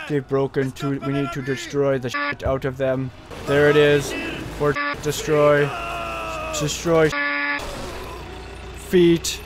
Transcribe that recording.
They've broken to. We need to destroy the shit out of them. There it is. For destroy. Destroy. Feet.